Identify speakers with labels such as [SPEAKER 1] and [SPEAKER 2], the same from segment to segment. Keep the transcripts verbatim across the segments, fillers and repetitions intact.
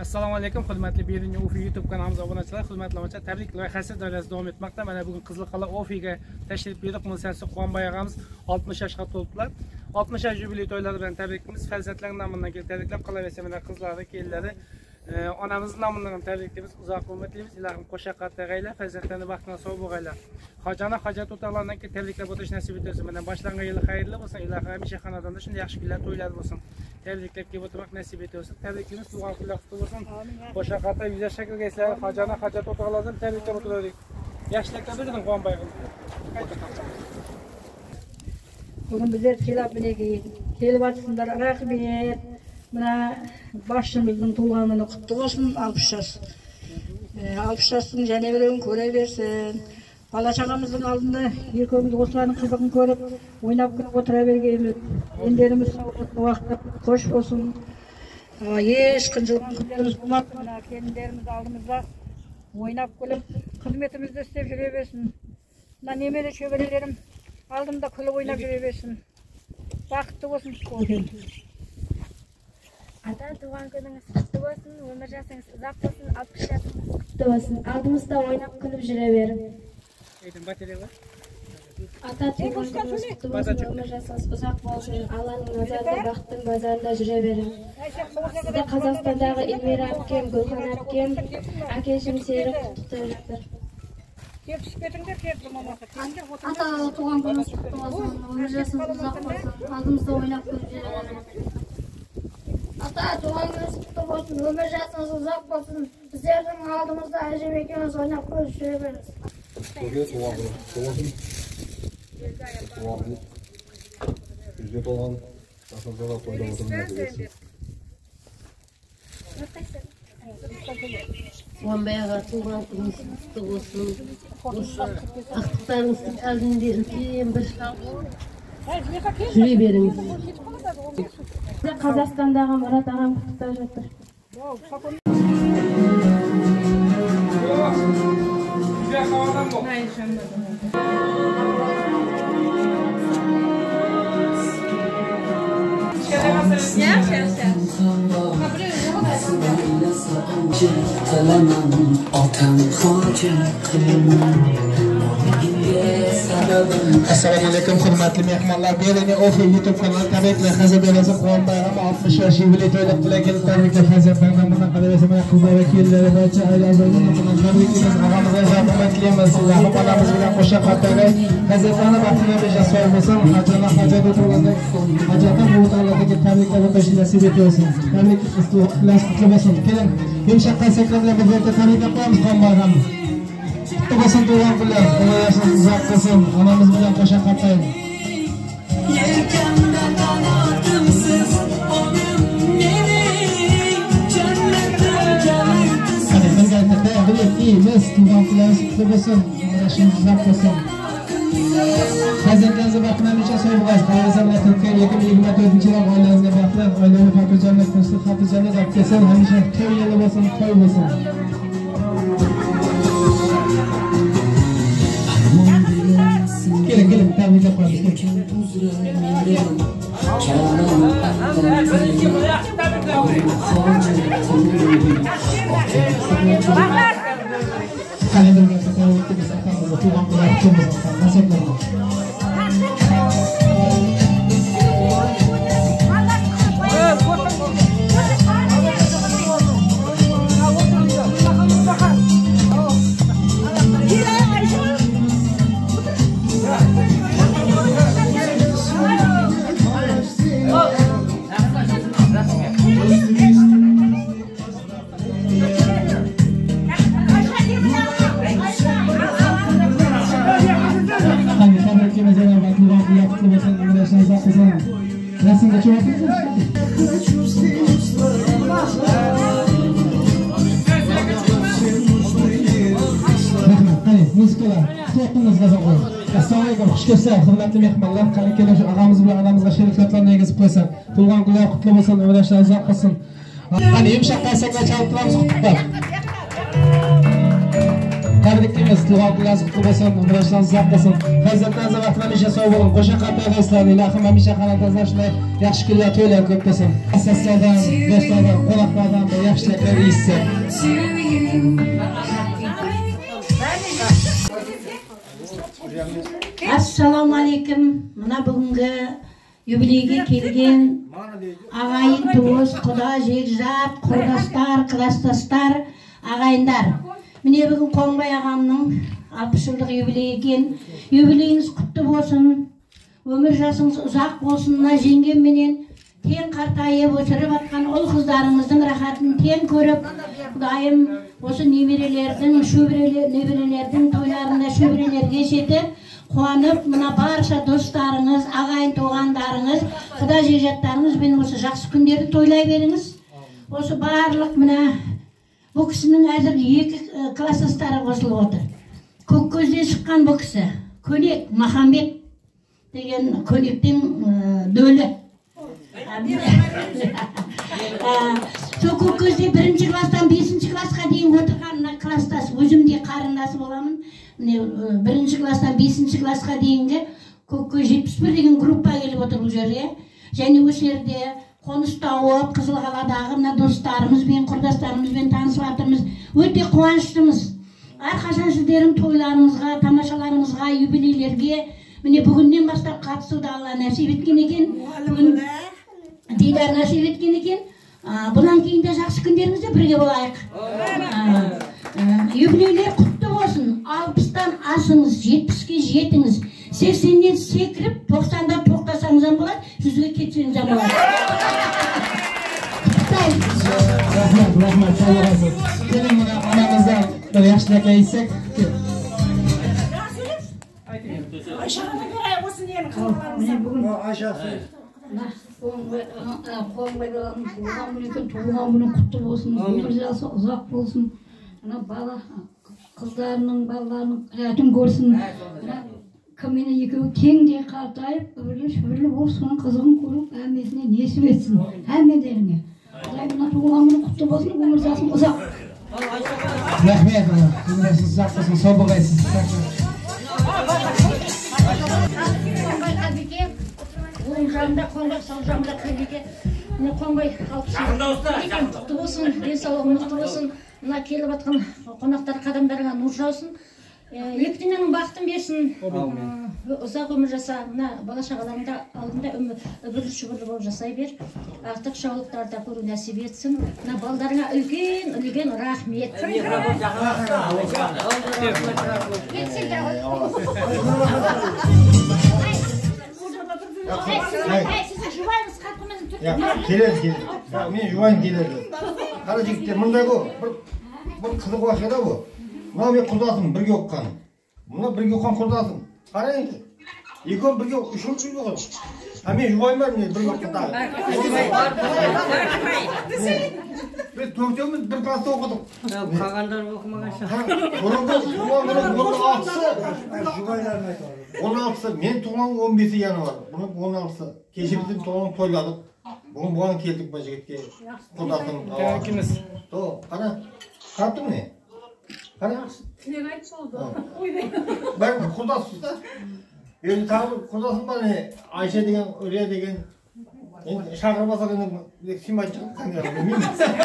[SPEAKER 1] Assalomu alaykum, hurmatli Berinyo Ofi YouTube kanalimiz obunachilar, hurmatli obunachilar, tabrik loyihasi doirasida davom etmoqda. Mana bugun Qizilqala Ofiga tashrif buyurib, Munsasi Quvonboy og'amiz oltmish yoshga to'ldilar. oltmish yosh yubiley to'ylari bilan tabriklaymiz. Farzandlar nomidan kelib tabriklab qolaversa, mana qizlari, kelinlari, onamiz nomidan tabriklaymiz. Uzoq umr tilaymiz. Ilohim qo'sha qatag'aylar, farzandlarni baxtdan sog' bo'lg'aylar. Xojona hojat o'taqlardan keyin tabriklab o'tish nasib etsin. Mana boshlangan yili xayrli bo'lsin. Ilohim hamisha xonadonda shunday yaxshi kunlar, to'ylar bo'lsin. Tabriklab kelib o'tirmoq nasib etsin. Tabriklaymiz, tug'an kunlar qutlug' bo'lsin. Qo'sha qata yuza shaklga eslar, xojona hojat o'taqlardan tabriklab o'tirdik. Yaxshiliklar berdim Quvonboy og'am.
[SPEAKER 2] Bugün bizler kelip kelip atsınlar, rahmet. Buna başımızın tuğanını kutlu olsun, altmış yaş. altmış yaşın jenevreğini köre versin. Bala çağamızın aldığında erkeğimiz oslarının kızını görüp, oynap kırıp otura vergeyimiz. Enderimiz sağlıklı vaxtda hoş olsun. Eş kınçılıktan kızlarımız bulmak, kendinlerimiz aldığımızda oynap kılıp, hizmetimizde istep jüre versin. Nemeli çöberelerim aldığımda kılıp oynap jüre versin. Bakıtlı olsun.
[SPEAKER 3] Ata tuğan gününüz kutlu olsun, ömür yaşınız uzak olsun, altmış yaşınız kutlu olsun. Aldığımızda oynap kılıp jüre verin. Ata tuğan gününüz kutlu olsun, ömür yaşınız uzak olsun, Allah'ın nazarında baktın bazarında jüre verin. Size Kazakistan'daki İlmira Apkem, Gülhan Apkem, Akeşim Seyri kutluyorlar.
[SPEAKER 4] Ata tuğan gününüz kutlu olsun, ömür yaşınız uzak olsun, aldığımızda oynap kılıp jüre verin. Ata tuğan gününüz kutlu olsun, ömür yaşınız uzak olsun, bizlerin aldığımızda acı bekliyoruz, oynap kılıp jüre veririz.
[SPEAKER 5] To'g'ri, tuğan günü kutlu olsun. Tuğan günü yüzde olan asılsızlar to'yda oturmak edilsin.
[SPEAKER 6] Quvonboy ağa tuğan gününüz kutlu olsun. Aqtiqlarınızın aldığında ulkan bir jüre veriniz.
[SPEAKER 4] Kazakistan'daki Murat ağam kutluyor жатыр.
[SPEAKER 1] Assalomu alaykum, hurmatli mehmonlar. Berinyo Ofi YouTube kanali tabriklar. Hazırlansa Quvonboy og'am oltmish yosh yubiley to'ylab bilan tabriklar. Farzandlardan bundan qolaversa, mana qizlar va kelinlar barcha oila a'zolaridan tabriklaymiz. Og'amizga rahmat tilaymiz. Ilohim onamiz bilan qo'sha qatag'ay, farzandlarni baxtiga bejasoy bo'lsin. Hajona hajat o'tirganda hajatdan bu ta'alluqdagi tabriklar o'tish nasib etsin. Tabrik ixlos qutlug' bo'lsin. Keling, yumshoq qaysaklar bilan birga tabriklab qo'yamiz Quvonboy og'am. Kutlu olsun tuğan günler, ömür yaşınız uzak olsun, anamız bilen qo'sha qatayın.
[SPEAKER 7] Yelkemden kanadım siz, onun yeri cennete geldi.
[SPEAKER 1] Hadi birga aytib, birliklaymiz, tuğan günleriniz kutlu olsun, ömür yaşınız uzak olsun. Farzandlaringizni baxtli hamisha so'y bo'lasiz. Farzandlar Turkiya ikki ming yigirma to'rtinchi yil oilangizga baxtli, oilaviy xotirjamlik, tinchlik, xotirjamlik olib kelsin, hamisha to'y yili bo'lsin, to'y bo'lsin. Gelin gelin tabriklab qo'yamiz. Qani birga tabriklaymiz, aqamizni tuğan kunlar kutlu bo'lsin. Nasiblar. Resimde çok Hadi muzikalar, to'xtamiz g'azab. Assalomu alaykum, xush kelibsiz, hurmatli mehmonlar. Qani keling, shu og'amiz bilan onamizga sherikatlarni yegizib qo'ysin. Tug'an kunlar qutlug' bo'lsin, umr yoshlaringiz uzoq bo'lsin. Qani yumshoq qaysaklar chalib turamiz, qutlab.
[SPEAKER 8] Tabriklaymiz. Tug'an kunlaringiz qutlug' bo'lsin, umringiz uzoq bo'lsin. Farzandlaringiz vaqt hamisha sog' bo'ling. Qo'sha qatnashinglar, ilohim hamisha xonadoningizda shunday yaxshi kunlar, to'ylar ko'p bo'lsin. Asoslardan, do'stlardan, qo'noqlardan yaxshiliklar yeysiz.
[SPEAKER 9] Assalomu alaykum. Mana bugungi yubileyga kelgan ag'ayin do'st, xudo jegzat, qo'rdoslar, klassdoslar, ag'ayinlar. Mine bugun Qo'ng'bay ag'amning oltmish yillik yubileyi ekan. Yubileyingiz qutlu bo'lsin. Ömür yaşınız uzak bo'lsin. Jengem menen ten qartayib o'tirib atgan ol qizlaringizning rahatini ten ko'rib, Xudoyim o'sha nebirelerning, nebirelerning to'ylarida sho'brelerga yetib, quvonib, mana barcha do'stlaringiz, ag'ayin to'g'anlaringiz, xudo jejatlaringiz meni o'sha yaxshi kunlarda to'ylay beringiz. O'sha barliq mana bu kishining hozir ikki klassdoshlari qo'shilib o'tir. Ko'kko'zdan chiqqan bu kishi, Ko'nek Muhammad degan Ko'nekning do'li. Shu Ko'kko'zda birinchi klassdan beshinchi klassga deyin o'tirgan klassdosh, o'zimdek qarindosh bo'laman. Birinchi klassdan beshinchi klassga deyingi Ko'kko'z yetmish bir degan gruppa kelib o'tir bu yerga. Және o'sha yerda qo'nish topib, Qizilg'aladagi mana do'stlarimiz bilan, qurdoshlarimiz bilan tanishib o'tirmiz. O'ta quvonchlimiz. Har qachon sizlarning to'ylaringizga, tomoshalarыңызga, yubileylarga mine bugundan boshlab qatnashuvda Alloh nasib etgan ekan. Diydor nasib etgan ekan. Bundan keyin de yaxshi kunlaringizda birga bo'laylik. Yubileylar qutlu bo'lsin. oltmishdan ashingiz, yetmishga yetingiz. seksondan sekirib, to'qsondan to'xtasangiz ham bo'ladi, yuzga ketsangiz ham bo'ladi.
[SPEAKER 8] Rahmat, rahmat, sog' bo'lasiz. Keling, mana onamizdan bir yaxshilik aytsak.
[SPEAKER 2] Aşağıda göre olsun diye mi kalırlar? Bugün aşağısı. Qo'ng'baylarning tug'ilgan kuni ekan, tug'ilgan kuni qutlu bo'lsin, umringiz uzoq bo'lsin. Ana bala qizlarning, balalarning hayotini ko'rsin. Kamina ikkovi tengdek qartayib, o'rli-sho'rli bo'lsin, qizig'ini ko'rib, hammasini nasib etsin. Hammalaringga. Xudoyim tug'ilgan kuni qutlu bo'lsin, umringiz uzoq.
[SPEAKER 8] Rahmat, umringiz uzoq bo'lsin, sog' bo'lasiz.
[SPEAKER 2] Жанында Qo'ng'bay Soljonda qildiga. Мына Qo'ng'bay халқы құтты болсын, денсаулығың мықты болсын. Мына келіп жатқан қонақтар қадамдарыңа нұр жаусын. Екі дүниенің бақытын берсін. Ұзақ өмір жаса, мына бала шағаларыңда алдында үбірлі шүбірлі болып жасай бер. Артық шаулықтарда көру нәсіп етсін. Мына балдарыңа үлкен, үлкен рахмет.
[SPEAKER 10] Ya келер келер. Мен жуайын келерді. Қара жігіттер мындай ғой. Бір қызық уақиға ғой. Мына мен құрдасым бірге оққан. Мына бірге оққан құрдасым. Қара енді. Екеуі бірге үшеуі бірге оққан. А мен жуайын мен бірге оққан. Біз төртеуміз бір класста оқыдық.
[SPEAKER 11] Қалғандар оқымаған шығар.
[SPEAKER 10] он алтысы мен туған он бесі январ. Бұның он алтысы. Кеше біздің туған тойладық. Бүгін бұған келдік бұл жігітке. Құрдасым.
[SPEAKER 1] Кіміз?
[SPEAKER 10] То, қара. Қараптың не? Қара?
[SPEAKER 2] Тілек айтып болды.
[SPEAKER 10] Бәрі құрдасыз да. Енді тағы құрдасым бар не? Айша деген, Үрия деген. Енді шақырмаса ғана сен айтып шығып қаңғара білмеймін.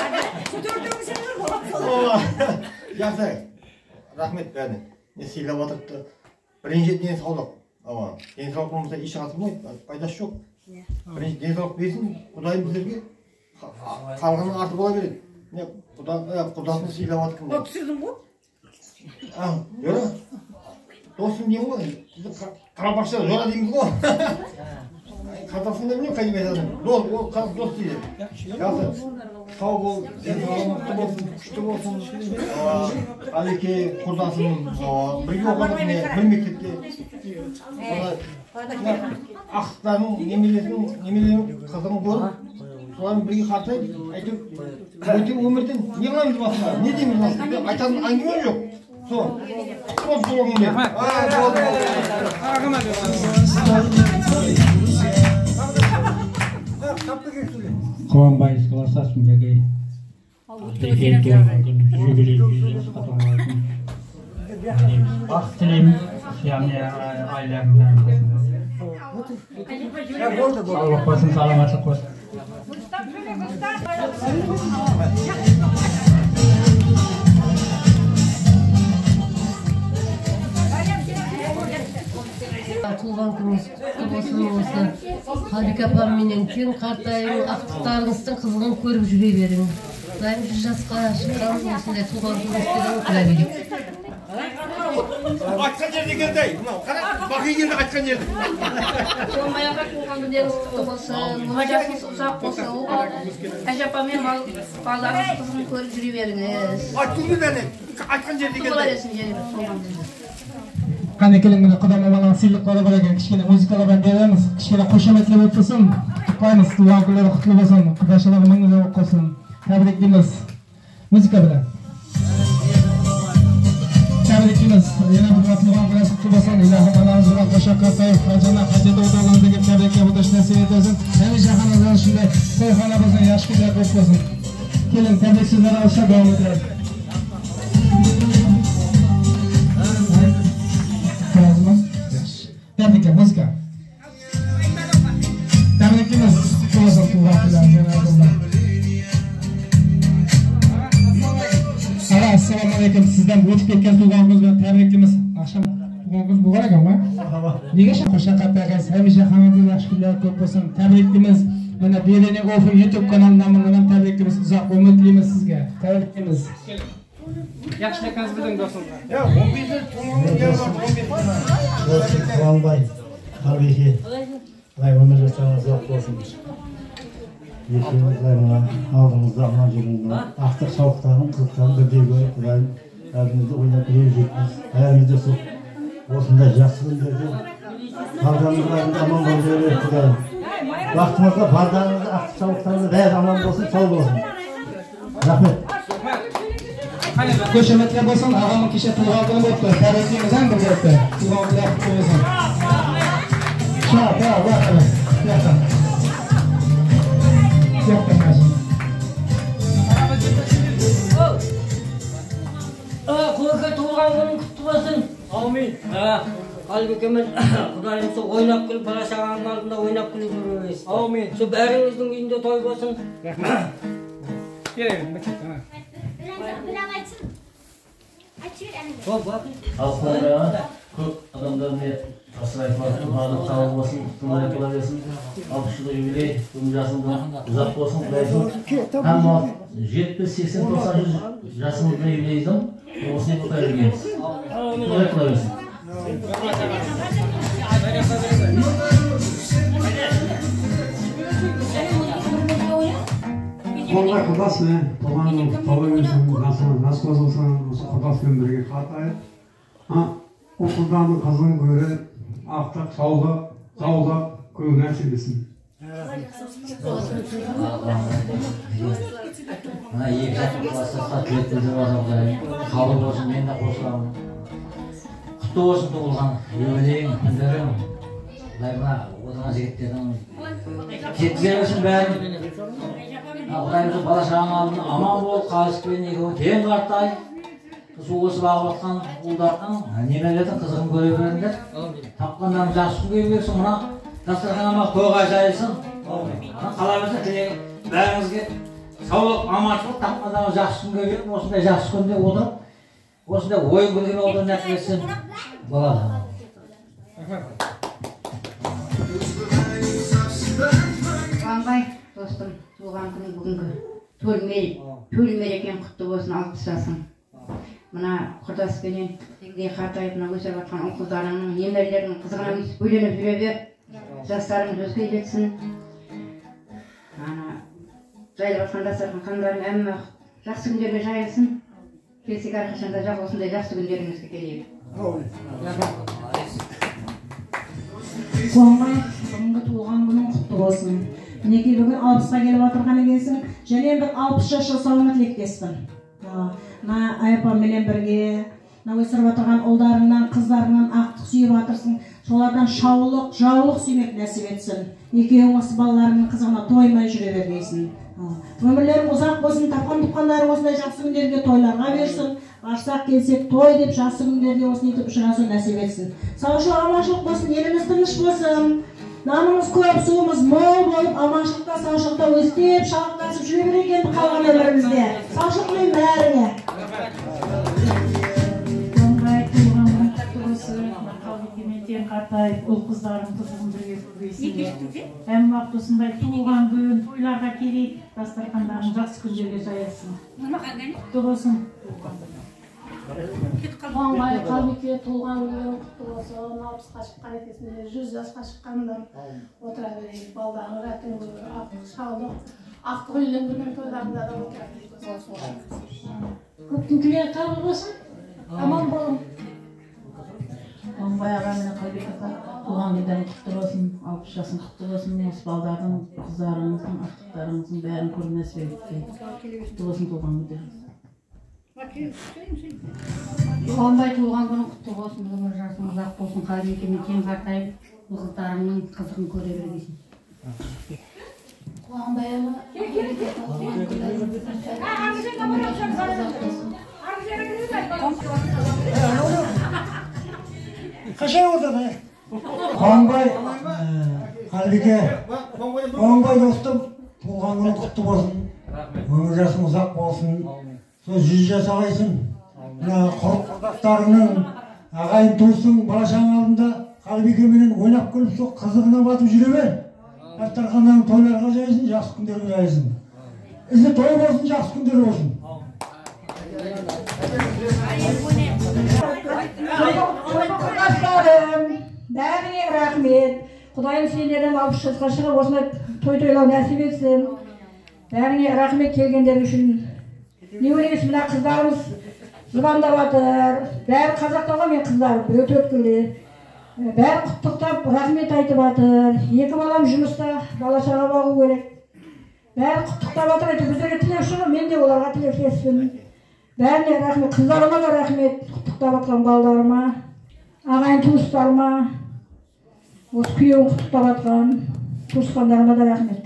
[SPEAKER 10] Жақсы. Рахмет бәріне. Не сыйлап отырыпты. Бірінші денсаулық. Денсаулық болмаса еш қатырмайды, пайдасы жоқ. Бірінші денсаулық берсін, Құдайым біздерге қалғанның арты бола береді. Құдасын сыйлап жатырмын.
[SPEAKER 2] Ол түсірдің ғой?
[SPEAKER 10] Жора. Досым деймін ғой. Қарабақша жора дейміз ғой. Қатасың да білем, қай деймін айтадың. Дос дейді. Жақсы. Сау бол, денсаулығың мықты болсын, күшті болсын. Әлеке, құрдасым, бірге оқыдық не, бір мектепте. Ақсықтардың немелерінің қызығын көріп, соларын бірге қартайды. Әйтеу, өте өмірден не қыламыз басында, не дейміз басында, айтатын әңгіме жоқ. Сол, сол солығын бер.
[SPEAKER 8] Qo'ng'bay klassdashimdagi yubiley бақыт тілеймін яғни айларында саулық болсын саламаттылық болсын
[SPEAKER 6] туған күніңіз құтты болсын осы Халик апам менен тең қартайың ақтықтарыңыздың қызығын көріп жүре беріңіз. Құдайым жүз жасқа шыққан осындай туған күніңіздерін құдай берейік.
[SPEAKER 10] Айтқан жерде келді, мынау қара бақи келді айтқан жерде.
[SPEAKER 3] Баяғы туған күндеріңіз құтты болсын, өмір жасыңыз ұзақ болсын. Әже апамен балаларыңыз қызығын көріп жүре беріңіз.
[SPEAKER 10] Айттыңыз әне, айтқан жерде келді.
[SPEAKER 3] Бола берсін жерде туған күніңіз.
[SPEAKER 8] Қане келіңдер құда маманың сыйлықтары бар екен, кішкене музыкалардан береміз, кішкене қошаметлеп өтсін, құттықтаймыз, туған күндері құтты болсын, құдашылығы мыңға болсын, тәбіріктейміз, музыка біле. Тәбіріктейміз, ена бұға туған күніңіз құтты болсын, илахым анаңызға қошақ қартайып, қажана қажеті отағыңыздығы тәбірікке бұдыш нәсіп етесін, әмі жағаныңыздан үшінде тойхана болсын, яшкілер көп болсын. Келін, тәбіріксіздер алша дауым етіреді. Tebrikler, muzika. Tebrikimiz kutlu olsun tuğan filan. Ara, assalamu alaikum. Sizden o'tib ketgan tuğanımız bilan tebrikimiz. Akşam tuğanımız bu var ekan mı? Nega qo'sha qatnashasiz? Hamisha hammangizga yaxshi kunlar ko'p bo'lsin. Tebrikimiz. Mana Belene Offer YouTube kanalidan ham tebrikimiz. Uzoq umr tilaymiz sizga. Tebrikimiz.
[SPEAKER 1] Yaxshiliklarni biling do'stlar.
[SPEAKER 10] Ya, o'n besh yil to'g'ri keldi, o'n besh yil.
[SPEAKER 12] Quvonbay, Qalbiga Xudoy umr jo'shangiz uzoq bo'lsin. Yeshingizlar bilan oldimizda amal jiringlar. Aqtiq savoqlarni qilgan birdek ko'rib Xudoy qalbingizni o'ynab beraysiz. Hayotingizda suv bo'lsinda yaxshi kunlarda farzandlaringiz omon bo'lsin Xudoy. Vaqtimizda farzandlaringiz aqtiq savoqlarni bari omon bo'lsin, sog' bo'lsin. Rahmat.
[SPEAKER 8] Qo'shamatlar bo'lsin, og'amning kishi tuyg'on kuni bo'pti. Tabriklaymiz ham birga o'tdi. Tuyg'on kunlar qutlug' bo'lsin. Sha, ba, vaqt. Yo'qdan. Yo'qdan mazmun.
[SPEAKER 11] Ah, qo'yga tuyg'on kuni qutlu bo'lsin. Amin. Ha, qalbimiz Xudoyimizga o'ynab kulib, barashag'anning oldida o'ynab kulib yuramiz. Amin. Shu baringizning uyida to'y bo'lsin.
[SPEAKER 1] Rahmat. Keling, bitta.
[SPEAKER 13] Halklara көп адамдарны асырайтын барлық сау болсын, тыңдай бола берсін. алпыс жылдық юбилей, өмір жасыңда ұзақ болсын, құдайсың. Hamma жетпіс, сексен, тоқсан жасыңызда юбилейдің осыны көтер жүргенбіз. Құдай бола берсін.
[SPEAKER 14] Қолға құдасымен туғанның тола берсін, нас қосылсын, осы құдасымен бірге қатайып, о құданың қызын көріп, ақтық, саулық, саулық көп нәрсе берсін.
[SPEAKER 13] Мына екі жақтың кластасқа тілек білдіріп жатыр, қабыл болсын, мен де қосыламын. Құтты болсын туылған юбилейің, күндерің. Құдай мына отырған жігіттердің жеткізген үшін бәрін. Құдайымызды бала шағаның алдында аман бол, қалыспен екеуі тең қартай. Су қосып ағып атқан ұлдардың немелердің қызығын көре беріңдер. Тапқандарың жақсы күн көре берсін, мына дастарханама тойға жайылсын. Қаламызды тілегім бәріңізге саулық, аманшылық, тапқандарың жақсы күн көре беріп, осындай жақсы күнде отырып, осындай ойын күлген олар нәтижесін болады.
[SPEAKER 15] Қуанбай, достым, туған күнің бүгінгі төл мерекең құтты болсын, алпыс жасың. Мына құрдаспенен тегдей қатайып, мына өсіп жатқан ұл қыздарыңның, немерелерінің қызығына өсіп үйленіп жүре бер. Жастарыңыз өзге жетсін. Жайлы жатқан дастархан қандарың әмі жақсы күндерге жайылсын. Келсек әрқашанда жақ осындай жақсы күндеріңізге келейік.
[SPEAKER 9] Қуанбай, бүгінгі туылған күнің құтты болсын. Мінекей бүгін алпысқа келіп отырған екенсің, және бір алпыс жас жасауыңа тілектеспін. Мына айапамменен бірге, мына өсіріп отырған ұлдарыңнан, қыздарыңнан ақтық сүйіп жатырсың, солардан шаулық, жаулық сүймек нәсіп етсін. Екеуің осы балаларыңның қызығына тоймай жүре бергейсін. Өмірлерің ұзақ болсын, тапқан тұтқандары осындай жақсы күндерге тойларға берсін. Ашсақ келсек той деп жақсы күндерге осыны етіп ұшырасуын нәсіп етсін. Саушылық, аманшылық болсын, еліміз тыныш болсын. Намымыз көп, суымыз мол болып, аманшылықта, саушылықта өстеп, шалықтасып жүре берген қалған өмірімізде. Саушылық мен бәріне.
[SPEAKER 16] Қалбекемен қартайып, ұл қыздарым қызығын бірге көрбейсіңдер. Әм уақыт осындай туылған күн, тойларға келейік, дастархандарын жақсы күндерге жаясын. Құтты болсын.
[SPEAKER 17] Қуанбай Қалбеке туылған күнің құтты болсын. Алпысқа шыққан екесінде жүз жасқа шыққаннан отыра берейік. Балдағы рәтін ақ шалдық, ақ үйленген тойларында да отыра берейік.
[SPEAKER 16] Көптің тілері қабыл болсын. Аман болың.
[SPEAKER 9] Қуанбай аға мен Қалбек аға туған күндерің құтты болсын, алпыс жасың құтты болсын, осы балдардың, қыздарыңыздың, ақтықтарыңыздың бәрін көріп нәсіп етті. Құтты болсын туған күндеріңіз.
[SPEAKER 15] Қуанбай туған күнің құтты болсын, өмір жасың ұзақ болсын, Қалбекемен тең қартайып, қыздарыңның қызығын көре бересің.
[SPEAKER 17] Қуанбай
[SPEAKER 12] Қашай отырды? Қуанбай, Қалбеке, Қуанбай достым, туған күнің құтты болсын, өмір жасың ұзақ болсын, сол жүз жас ағайсың, құрықтарыңның ағайын туысың балашаң алдында Қалбекеменен ойнап күліп сол қызығына батып жүре бер. Дастарханнан тойларға жайсын, жақсы күндерге жайсын. Ізі той болсын, жақсы күндер болсын.
[SPEAKER 2] Құрдастарым, бәріңе рахмет. Құдайым сендерден алпыс жасқа шығып осындай той тойлау нәсіп етсін. Бәріңе рахмет келгендер үшін. Не ойлайсыз, мына қыздарымыз звондап жатыр. Бәрі қазақтарға мен қыздарым, өте өткілді. Бәрі құттықтап, рахмет айтып жатыр. Екі балам жұмыста, бала-шаға бағу керек. Бәрі құттықтап жатыр, айтып біздерге тілеуші, мен де оларға тілеушіспін. Бәріне рахмет, қыздарыма да рахмет, құттықтап жатқан балдарыма, ағайын туыстарыма, осы күйеуін құттықтап жатқан туысқандарыма да рахмет.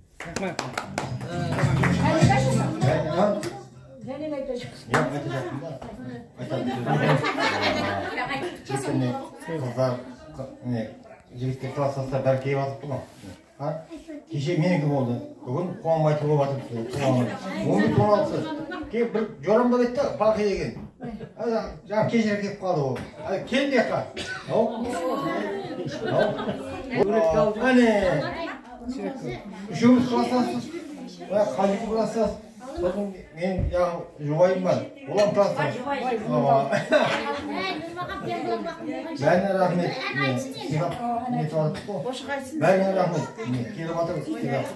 [SPEAKER 10] Қыздар, жігіттер классастар бәрі келіп жатып тұр ма? Кеше менікі болды. Бүгін Қуанбай туылып жатыр. он бір он алтысы. Келіп бір жорамда кетті, Балқи деген. Жаңа кешіріп келіп қалды ол. Кел де қа. Әне. Үшеуміз классастыз. Қалбеке классас. Сосын мен жұбайым бар. Олам классас. Бәріне рахмет. Сыйлап нетіп жатып қой. Бәріне рахмет. Келіп жатырмыз.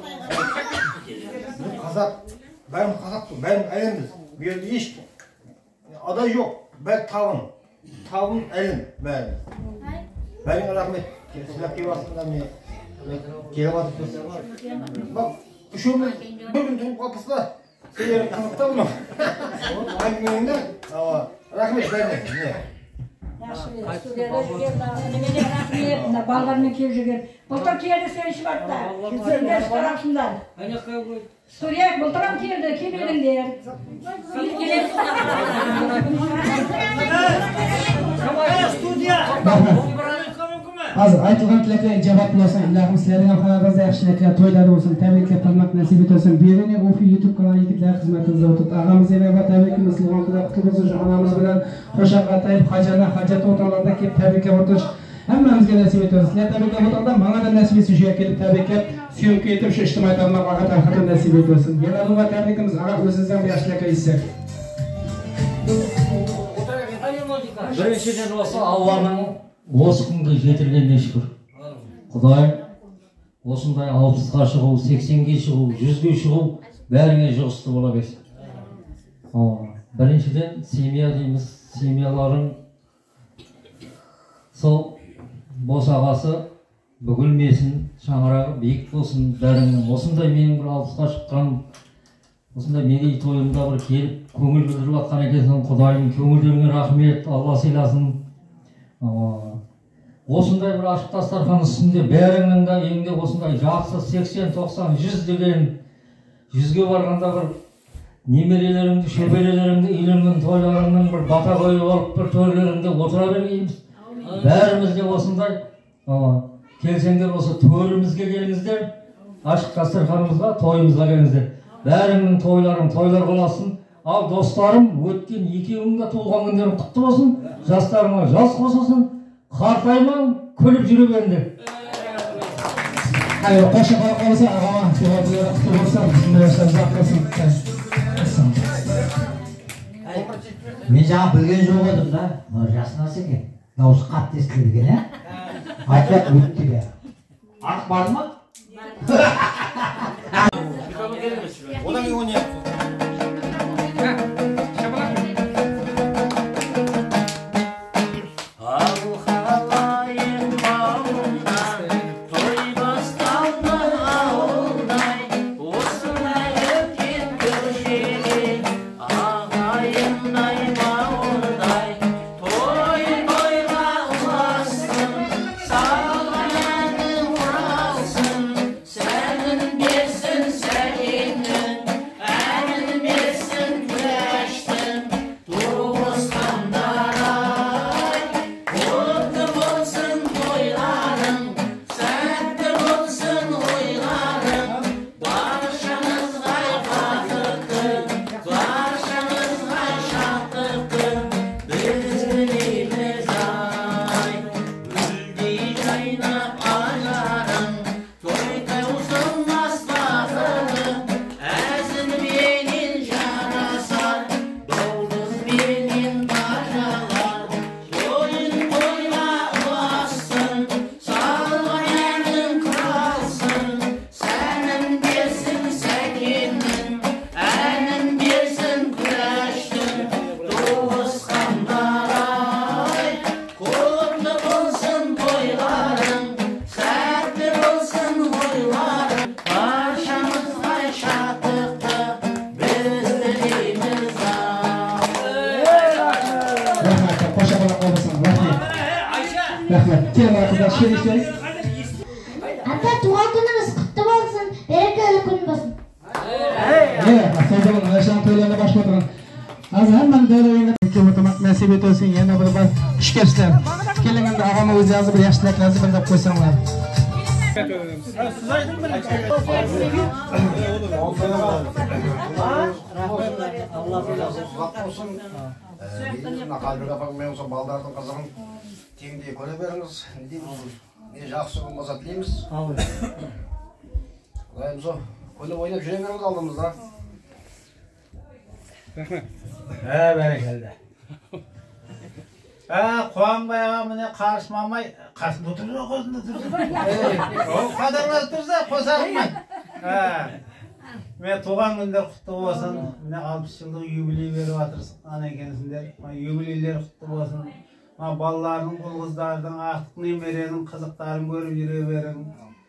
[SPEAKER 10] Біз қазақ, бәріміз қазақ, бәріміз әлембіз. Bu yerде еш адай жоқ. Бәрі табын. Табын әлем бәріміз. Бәріне рахмет. Сыйлап келіп жатсыңдар мен келіп жатырмыз. Бақ, үшеуміз бір күн тұрып қалыпсыздар. Сендер қызықтау ма? Әңгімеңді? Рахмет бәріне.
[SPEAKER 2] Балдармен келіп жүрген. Бұлтыр келді сен шыбатта. Сендер старапсыңдар. Студия бұлтырам келді, келмедіңдер.
[SPEAKER 8] Hazır aytılgan tilekler cevaplı olsun. İlahım sizlerin amkanlarınızda yaxşılıklar, toylar olsun, təbriklər tanımak nasip olsun. Birini Ufi YouTube kanalı yigitler hizmetinizde oturt. Ağamız Eyneba təbrikimiz Silvan Kuda kutlu olsun. Anamız bilen Xoşaq Atayip Hacana, Hacat otalarında kelip təbriklər oturuş. Hemmemizge nasip ediyoruz. Sizler təbriklər otalarında bana da nasip etsin. Şuya kelip təbriklər suyumku etip şu içtimai tanımak ağa tarafından nasip ediyorsun. Yana bu təbrikimiz ağa özünüzden bir yaşlıklar istek.
[SPEAKER 13] Біріншіден осы Алланың осы күнге жетіргеніне шүкір. Құдайым осындай алпысқа шығу, сексенге шығу, жүзге шығу бәріңе жұғысты бола берсін. Біріншіден семья дейміз, семьяларың сол босағасы бүгілмесін, шаңырағы биік болсын, бәріңнің осындай менің бір алпысқа шыққан осындай мерей тойымда бір келіп көңіл білдіріп жатқан екенсің. Құдайым көңілдеріңе рахмет, Алла сыйласын. Осындай бір ашық дастархан үстінде бәріңнің де еңде осындай жақсы сексен тоқсан жүз деген жүзге барғанда бір немерелеріңді, шөберелеріңді үйленген тойларыңның бір бата қойып алып бір төрлеріңде отыра бермейміз. Бәріміз де осындай келсеңдер осы төрімізге келіңіздер, ашық дастарханымызға, тойымызға келіңіздер. Бәріңнің тойларың тойлар боласын. Ал достарым, өткен екеуің де туылған күндерің құтты болсын, жастарыңа жас қосылсын, қартайман, күліп жүре беріңдер.
[SPEAKER 8] Hayır, koşa kalırsa ağama tuğan günleri құтты болсын, біздің yaşlar ұзақ болсын.
[SPEAKER 13] Мен жаңа білген жоқ едім да, жас нәрсе екен. Дауысы қатты естіледі екен, ә? Айтпақ өтті бе. Ақ бар ма?
[SPEAKER 10] Одан кейін ойнайық.
[SPEAKER 4] Ата, туған күніңіз құтты болсын, берекелі күн болсын.
[SPEAKER 8] So'zimni Ayshan to'ylarga boshqa o'tirgan. Hozir hammani davraga o'tmoq nasib etsin. Yana bir bor xush kelibsizlar. Kelinganda og'am o'zi yozib bir yaxshiliklarni bildirib qo'ysanglar. Siz ayting
[SPEAKER 10] Мына қалбек апаң мен осы балдардың қызығын теңдей көре беріңіз. Не жақсы күн болса тілейміз. Құдайым сол көйлеп ойнап жүре беріңіз алдымызда.
[SPEAKER 18] Рахмет. Ә, бәрекелді. Ә, Қуанбай аға міне қарышмамай, қасында отырды, қосында тұрды. Ол қадарлас тұрса, қосармай. Мен туған күндер құтты болсын. Міне алпыс жылдық юбилей беріп жатырсың екенсіңдер. Юбилейлер құтты болсын. Балалардың, бұл қыздардың, ақтық немеренің қызықтарын көріп жүре берің.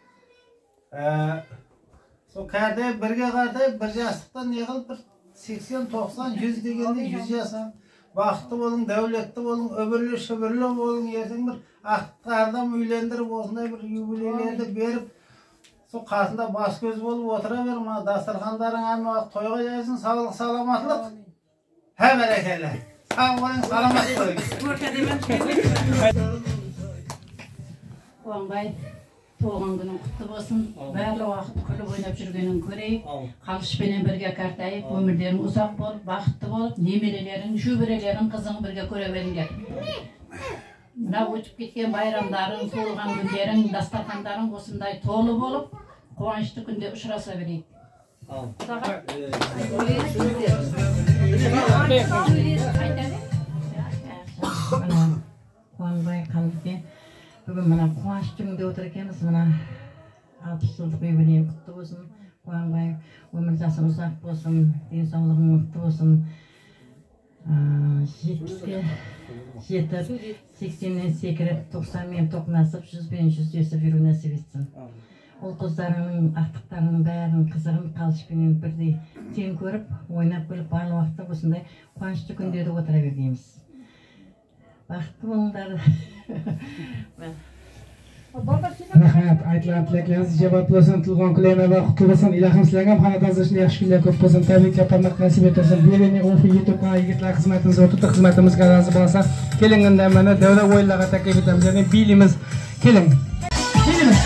[SPEAKER 18] Сол кәрде бірге қартайып, бір жастықтан не қылып, бір сексен, тоқсан, жүз дегенде жүз жасан. Бақытты болың, дәулетті болың, өбірлі, шөбірлі болың, ертең бір ақтық ардам үйлендіріп, осындай бір юбилейлерді беріп, сол қасында бас көз болып отыра бер, ма дастархандарың әмі тойға жайсын, саулық, саламатылық. Хә бәрекелі. Сау болың, саламат болың.
[SPEAKER 9] Қуанбай, туған күнің құтты болсын. Барлы уақыт күліп ойнап жүргенін көрейік. Қалышпенен бірге қартайып, өмірлерің ұзақ болып, бақытты болып, немерелерің, шөберелерің, қызың бірге көре беріңдер. Мына өтіп кеткен байрамдарың, туылған күндерің, дастархандарың осындай толы болып, қуанышты күнде ұшыраса берейік. Қуанбай қалды. Бүгін мына қуанышты күнде отыр екенбіз. Мына алпыс жылдық юбилейің құтты болсын. Қуанбай, өмір жасың ұзақ болсын, денсаулығың мықты болсын. жетпіске жетіп, сексеннен секіріп, тоқсанмен тоқнасып, жүзбен жүздесіп жүру нәсіп етсін. Ол қыздарының, ақтықтарының бәрінің қызығын қалышпенен бірдей тең көріп, ойнап күліп, барлы уақытта осындай қуанышты күндерде отыра бермейміз. Бақытты болыңдар.
[SPEAKER 8] Rahmat, aytgan tilaklaringiz ijobat bo'lsin, tug'ilgan kunlar va qutlug' bo'lsin. Ilohim sizlarga ham xonadoningizda yaxshi kunlar ko'p bo'lsin. Tabrik yaparmak nasib etsin. Bering o'fi YouTube kanali yigitlar xizmatingizni o'tib, xizmatimizga razı bo'lsa, kelinganda mana davlat o'yinlariga taklif etamiz. Ya'ni bilimiz, keling. Kelimiz.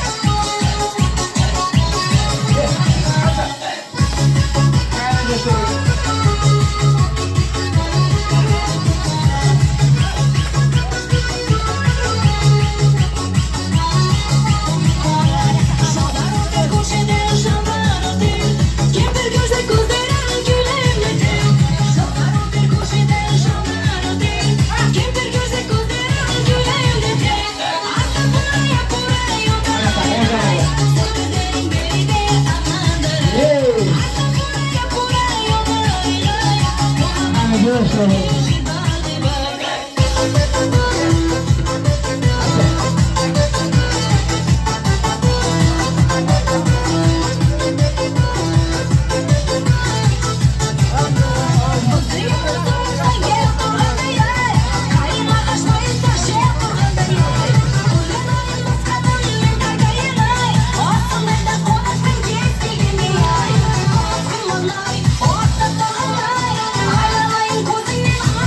[SPEAKER 7] Oh,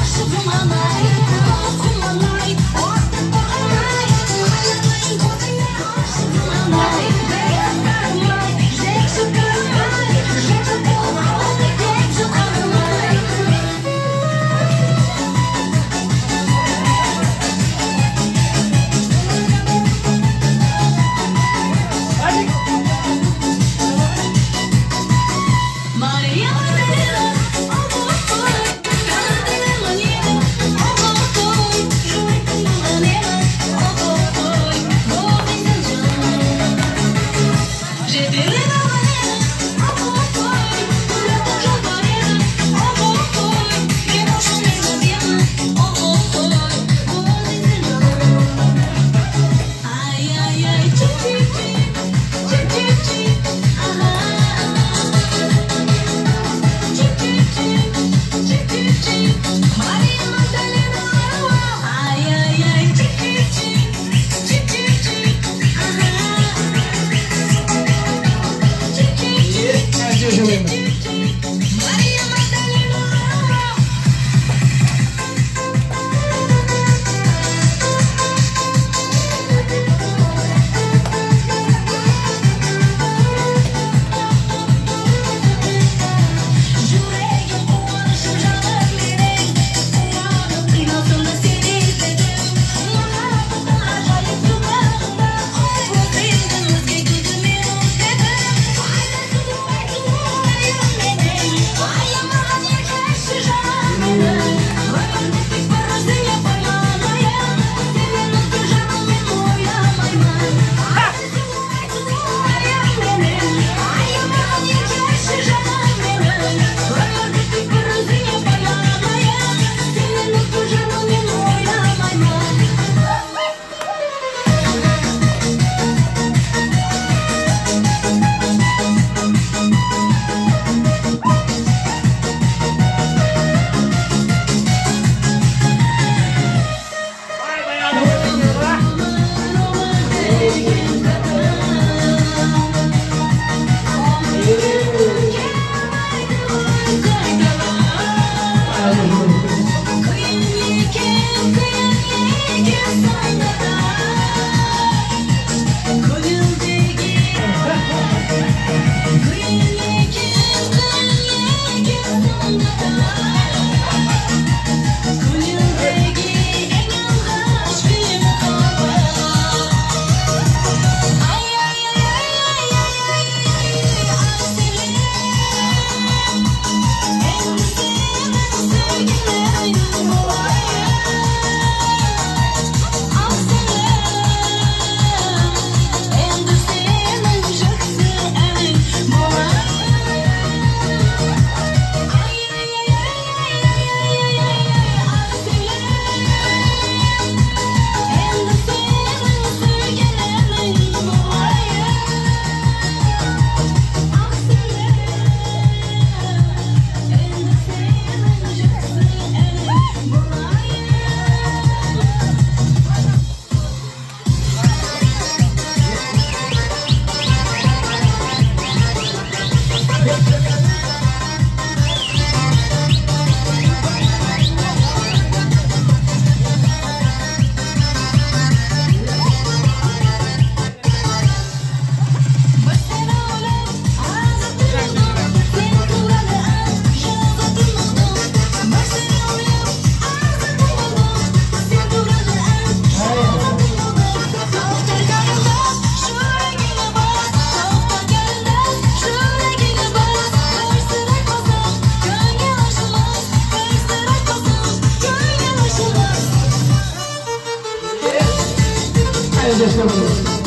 [SPEAKER 8] yaşamalıyız.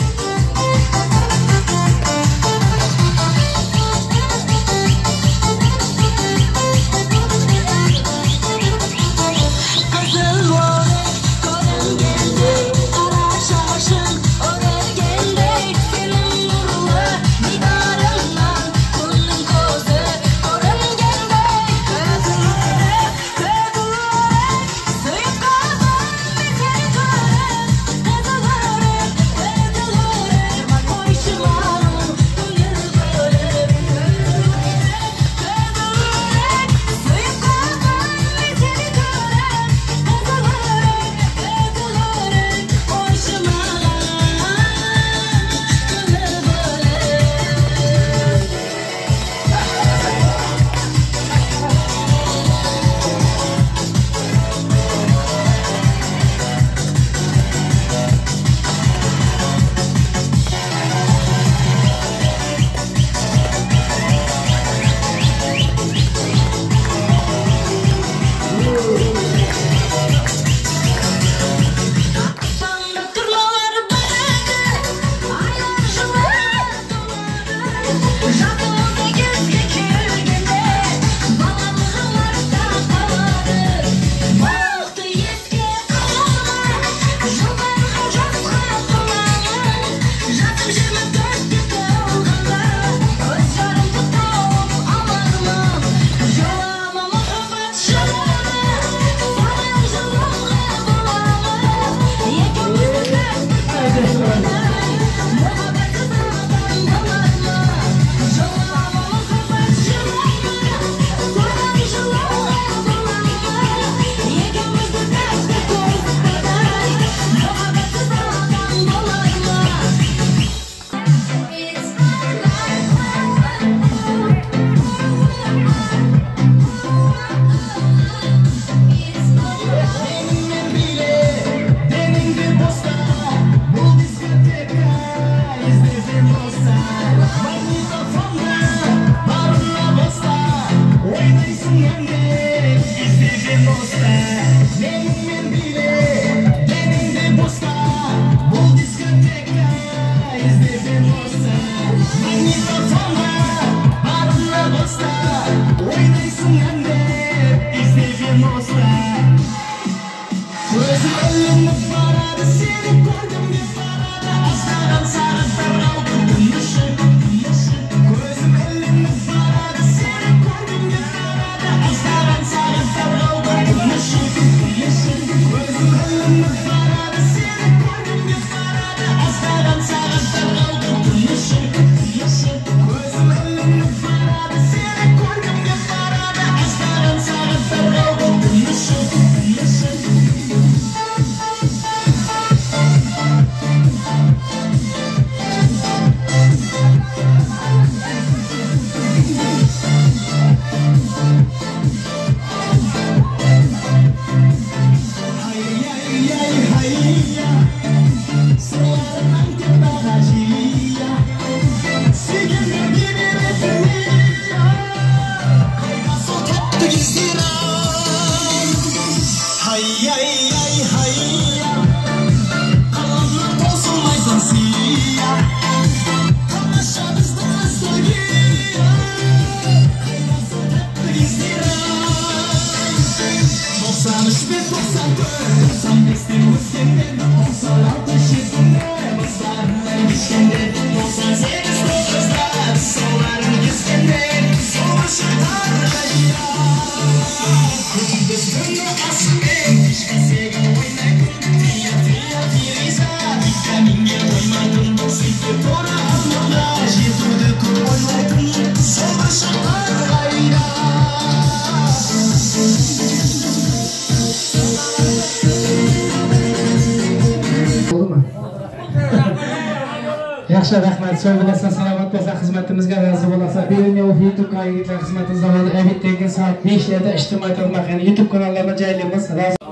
[SPEAKER 8] Yaxshi, rahmat. Sog' bo'lasiz, salomat bo'lasiz, xizmatimizga razı bo'lasiz. Birinchi YouTube kanalida xizmatimiz davomida ertaga soat besh da ijtimoiy tarmoqlar, YouTube kanallarına joylaymiz.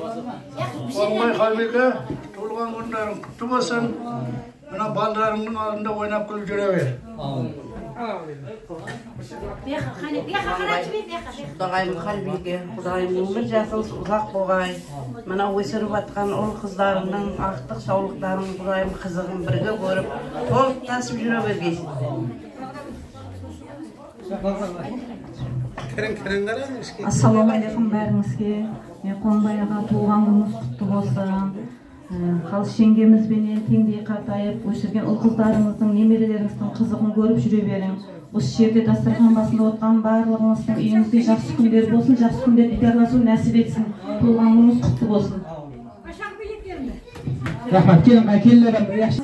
[SPEAKER 18] Olmay Halbeke, to'lgan kunlaring quti bo'lsin. Mana bolalarning oldida o'ynab kulib yuraver.
[SPEAKER 19] Құдағайым қалбиге, құдағайым өмір жасыңыз ұзақ болғай. Мына өсіріп атқан ұл қыздарының ақтық саулықтарын құдағайым қызығын бірге көріп, толып тасып жүре бергейсін.
[SPEAKER 16] Ассалаумағалейкум бәріңізге. Қонбай аға туған күніңіз құтты болсын. Қалыс жеңгемізбенен теңдей қатайып өсірген ұл қыздарыңыздың, немерелеріңіздің қызығын көріп жүре берің. Осы жерде дастархан басында отқан барлығыңыздың үйіңізде жақсы күндер болсын, жақсы күндер дидарласу нәсіп етсін. Туған күніңіз құтты болсын.
[SPEAKER 8] Рахмат, келin келінлерім yaxshi.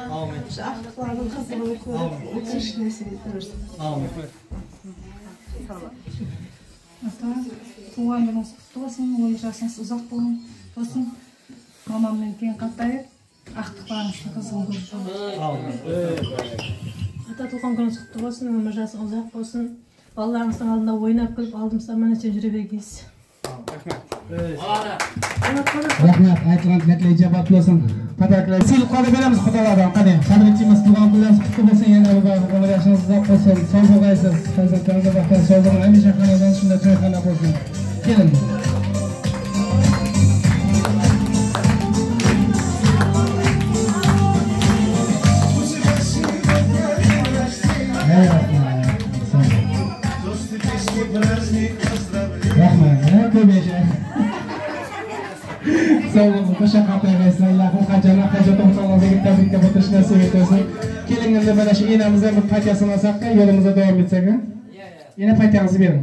[SPEAKER 20] Туған күніңіз құтты болсын, өмір жасыңыз ұзақ болсын. Мамаммен тең қатайып, ақтықтарыңыздың қызығын көріп жүріңіз.
[SPEAKER 21] Ата туған күніңіз құтты болсын, өмір жасыңыз ұзақ болсын. Балаларыңыздың алдында ойнап күліп, алдымызда аман-есен жүре бергейсіз.
[SPEAKER 8] Рахмат, айтылған тілекке ijabат болсын. Подаркалар сыйлық қоя береміз құдалардан. Қане, қадір етеміз, туған күніңіз құтты болсын, yana bir bor umr yaşınız uzoq bo'lsin. Sog' bo'lg'aysiz. Farzandlaringiz baxtli sog'lig'ini hamisha xonadon shunday to'yxona bo'lsin. Kelin. Rahmat, ko'p yasha. Sağ olun, qo'sha qatnashingizlar, Alloh hajjana hajjat o'rtog'ingizga tabriklab o'tish nasib etsin. Keling endi mana shu enamizga bir patyasini olsak, yo'limizga davom etsak. Yana patyangizni bering.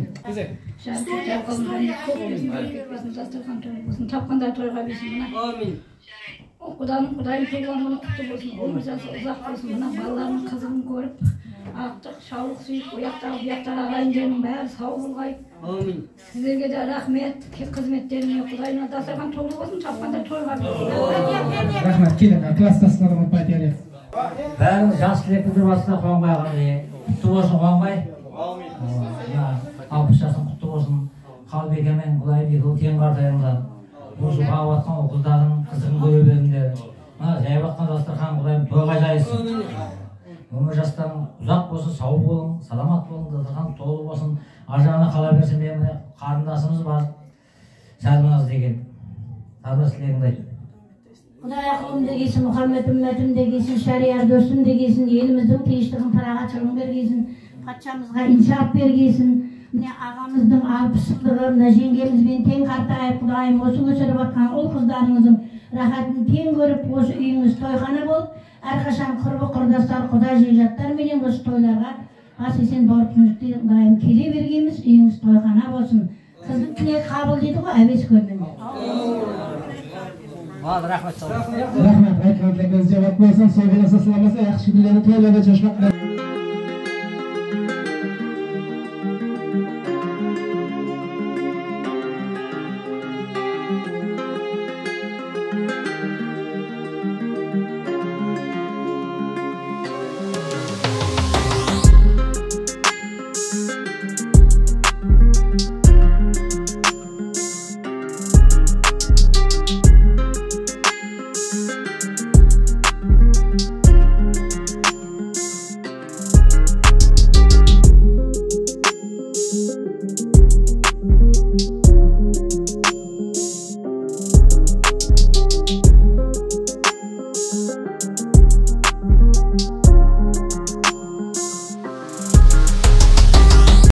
[SPEAKER 19] Amin.
[SPEAKER 2] Құданың құдайым туған күні құтты болсын, өмір жасы ұзақ болсын. Мына балаларының қызығын көріп, ақтық, шаулық сүйіп, ұяқтағы бұяқтағы ағайындерінің бәрі сау болғай.
[SPEAKER 19] Amin.
[SPEAKER 2] Сіздерге де рахмет, қызметтеріне құдайына дастархан толы болсын, тапқанда тойға берсін.
[SPEAKER 8] Рахмат, келin, класстастарыма пәтерлеп.
[SPEAKER 13] Бәріңіз жас тілек білдіріп жатсыздар Қуанбай ағамызға. Құтты болсын Қуанбай. алпыс жасың құтты болсын. Қалбеке мен Құдайбек тең қартайыңдар. Осы бағып атқан ол қыздардың қызығын көре беріңдер. Мына жайып атқан дастархан Құдайым тойға жайсын. Өмір жастарың ұзақ болсын, сау болың, саламат болың, дастархан толы болсын. Ар жағына қала берсін, мен қарындасымыз бар. Сәлімназ деген. Табыс тілегіңді айтып.
[SPEAKER 9] Құдай ақылым дегесін, Мұхаммед үмметім дегесін, шариғар досым дегесін, еліміздің тиіштігін тарағатшылығын бергесін, патшамызға инсап бергесін. Міне ағамыздың алпыстығы, мына жеңгемізбен тең қартайып, Құдайым осы өсіріп атқан ұл қыздарыңыздың рахатын тең көріп, осы үйіңіз тойхана болып, әрқашан құрбы құрдастар, құда жекжаттар менен осы тойларға ас есен барып түнікте Құдайым келе бергеніміз, үйіңіз тойхана болсын. Қыздың тілегі қабыл дейді ғой, әбес көрмеңдер.
[SPEAKER 13] Rəhmət.
[SPEAKER 8] Rəhmət, aytqanlarınız cavab bolsun. Sağ olasınız, yaxşı günlərdə toylarda coşmaq